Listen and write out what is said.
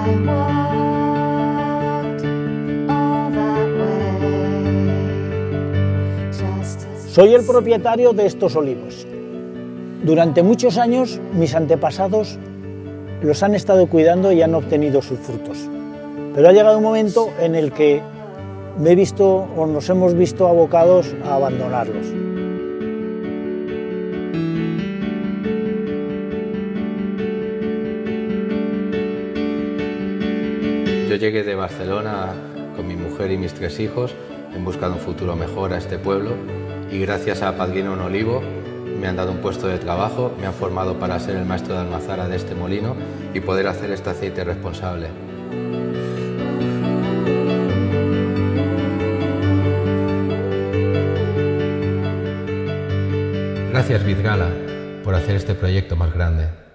Soy el propietario de estos olivos. Durante muchos años mis antepasados los han estado cuidando y han obtenido sus frutos. Pero ha llegado un momento en el que me he visto o nos hemos visto abocados a abandonarlos. Yo llegué de Barcelona con mi mujer y mis 3 hijos en busca de un futuro mejor a este pueblo y gracias a Padrino Un Olivo me han dado un puesto de trabajo, me han formado para ser el maestro de almazara de este molino y poder hacer este aceite responsable. Gracias Vidgala por hacer este proyecto más grande.